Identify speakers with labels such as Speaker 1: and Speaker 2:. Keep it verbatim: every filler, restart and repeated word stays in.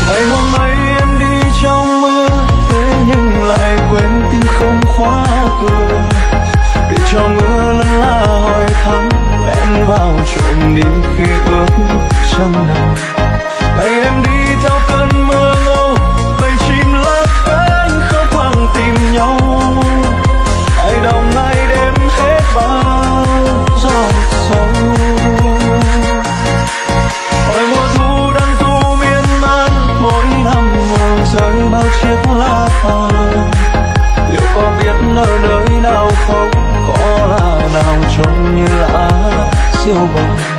Speaker 1: Ngày hôm ấy em đi trong mưa, thế nhưng lại quên tim không khóa cửa, để cho mưa lân la hỏi thăm lén vào trộm đi khi ước chẳng nào. Ngày em đi theo cơn mưa ngâu, bầy chim lấp cánh khóc hoang tìm nhau. Ai đồng ai đêm hết bao giọt sâu. Hồi mùa thu đang thu miên man, mỗi năm mùa rơi bao chiếc lá vàng. Liệu có biết ở nơi nào không, có là nào trông như lá diêu bồng.